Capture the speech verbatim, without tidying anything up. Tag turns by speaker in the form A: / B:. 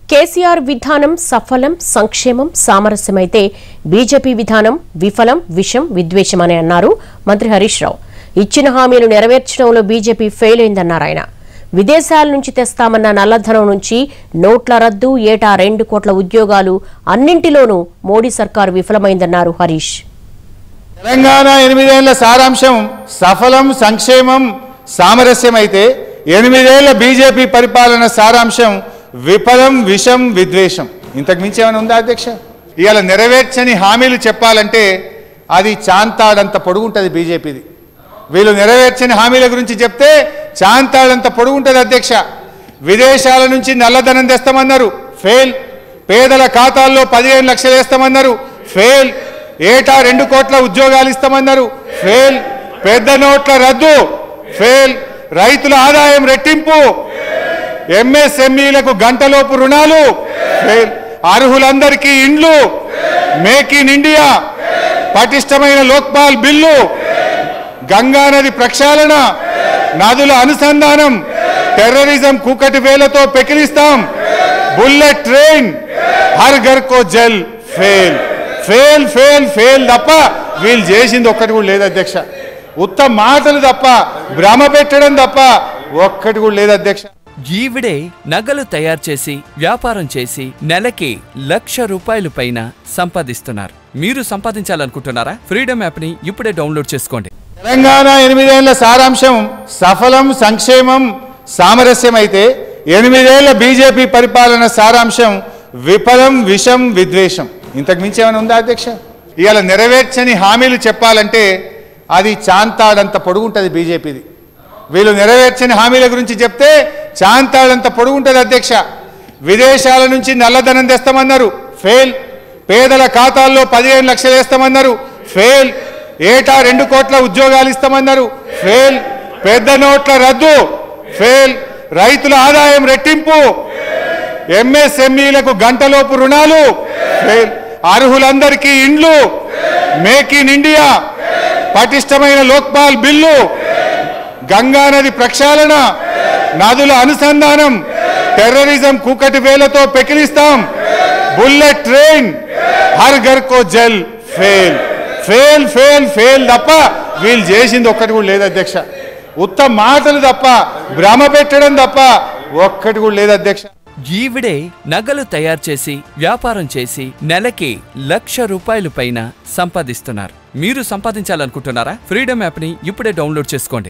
A: కేసీఆర్ విధానం సఫలం సంక్షేమం సామరస్యమైతే బీజేపీ విధానం విఫలం విషం విద్వేషం అని అన్నారు మంత్రి హరీష్ రావు. ఇచ్చిన హామీలు నెరవేర్చడంలో బీజేపీ ఫెయిల్ అయిందన్నారు ఆయన. విదేశాల నుంచి తెస్తామన్న నల్లధనం నుంచి నోట్ల రద్దు, ఏటా రెండు కోట్ల ఉద్యోగాలు అన్నింటిలోనూ మోడీ సర్కారు విఫలమైందన్నారు హరీష్.
B: తెలంగాణ ఎనిమిదేళ్ల సారాంశం సఫలం సంక్షేమం సామరస్యమైతే ఎనిమిదేళ్ల బీజేపీ పరిపాలన సారాంశం విఫలం విషం విద్వేషం. ఇంతకు మించి ఏమైనా ఉందా అధ్యక్ష? ఇవాళ నెరవేర్చని హామీలు చెప్పాలంటే అది చాంతాడంత పొడుగుంటుంది బీజేపీది. వీళ్ళు నెరవేర్చని హామీల గురించి చెప్తే చాంతాడంత పొడుగుంటుంది అధ్యక్ష. విదేశాల నుంచి నల్లధనం తెస్తామన్నారు, ఫెయిల్. పేదల ఖాతాల్లో పదిహేను లక్షలు వేస్తామన్నారు, ఫెయిల్. ఏటా రెండు కోట్ల ఉద్యోగాలు ఇస్తామన్నారు, ఫెయిల్. పెద్ద నోట్ల రద్దు, ఫెయిల్. రైతుల ఆదాయం రెట్టింపు, ఎంఎస్ఎంఈలకు గంటలోపు రుణాలు, ఫెయిల్. అర్హులందరికీ ఇండ్లు, మేక్ ఇన్ ఇండియా, పటిష్టమైన లోక్పాల్ బిల్లు, గంగానది ప్రక్షాళన, నదుల అనుసంధానం, టెర్రరిజం కూకటి వేలతో పెకిలిస్తాం, bullet train, Har Ghar ko Jal, fail fail fail fail తప్ప వీళ్ళు చేసింది ఒక్కటి కూడా లేదు అధ్యక్ష. ఉత్త మాటలు తప్ప, భ్రమ పెట్టడం తప్ప ఒక్కటి కూడా లేదు అధ్యక్ష.
C: ఈవిడే నగలు తయారు చేసి వ్యాపారం చేసి నెలకి లక్ష రూపాయలు పైన సంపాదిస్తున్నారు. మీరు సంపాదించాలనుకుంటున్నారా? ఫ్రీడమ్ యాప్ ని ఇప్పుడే డౌన్లోడ్ చేసుకోండి.
B: తెలంగాణ ఎనిమిదేళ్ల సారాంశం సఫలం సంక్షేమం సామరస్యమైతే ఎనిమిదేళ్ల బీజేపీ పరిపాలన సారాంశం విఫలం విషం విద్వేషం. ఇంతకు మించి ఏమైనా ఉందా అధ్యక్ష? ఇవాళ నెరవేర్చని హామీలు చెప్పాలంటే అది చాంతాడంత పొడుగుంటుంది బీజేపీది. వీళ్ళు నెరవేర్చని హామీల గురించి చెప్తే చాంతాడంత పొడుగుంటుంది అధ్యక్ష. విదేశాల నుంచి నల్లధనం తెస్తామన్నారు, ఫెయిల్. పేదల ఖాతాల్లో పదిహేను లక్షలు వేస్తామన్నారు, ఫెయిల్. ఏటా రెండు కోట్ల ఉద్యోగాలు ఇస్తామన్నారు, ఫెయిల్. పెద్ద నోట్ల రద్దు, ఫెయిల్. రైతుల ఆదాయం రెట్టింపు, ఎంఎస్ఎంఈలకు గంటలోపు రుణాలు, ఫెయిల్. అర్హులందరికీ ఇండ్లు, మేక్ ఇన్ ఇండియా, పటిష్టమైన లోక్పాల్ బిల్లు, గంగానది ప్రక్షాళన, నదుల అనుసంధానం, టెర్రరిజం కూకటి వేలతో పెకిలిస్తాం, bullet train, Har Ghar ko Jal, fail fail fail fail తప్ప వీళ్ళు చేసింది ఒక్కటి కూడా లేదు అధ్యక్ష. ఉత్త మాటలు తప్ప, భ్రమ పెట్టడం తప్ప ఒక్కటి కూడా లేదు అధ్యక్ష.
C: ఈవిడే నగలు తయారు చేసి వ్యాపారం చేసి నెలకి లక్ష రూపాయలు పైన సంపాదిస్తున్నారు. మీరు సంపాదించాలనుకుంటున్నారా? ఫ్రీడమ్ యాప్ ని ఇప్పుడే డౌన్లోడ్ చేసుకోండి.